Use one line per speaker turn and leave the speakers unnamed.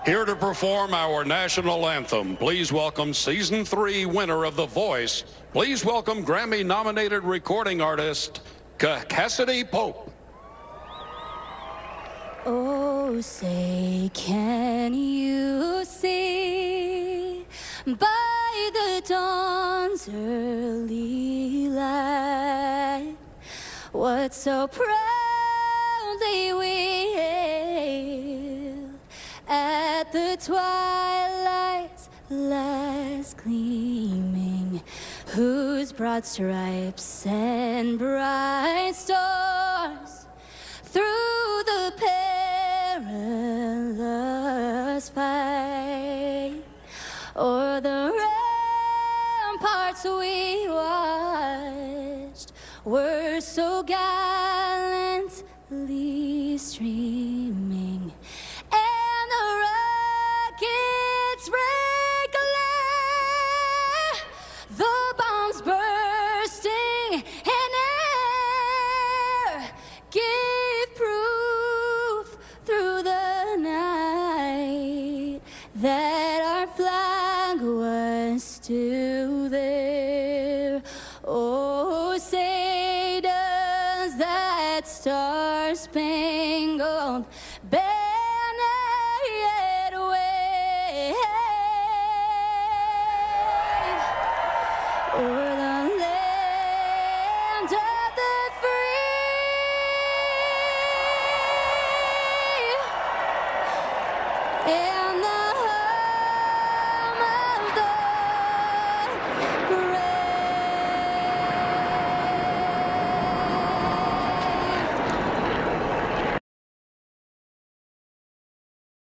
Here to perform our national anthem, please welcome Season 3 winner of The Voice. Please welcome Grammy-nominated recording artist, Cassadee Pope.
Oh, say, can you see by the dawn's early light what so proudly we hailed at the twilight's last gleaming, whose broad stripes and bright stars through the perilous fight o'er the ramparts we watched were so gallantly streaming, and the rockets break glare, the bombs bursting in air give proof through the night that our flag was still there. Oh, say does that Star-Spangled Banner yet wave o'er the land of the free?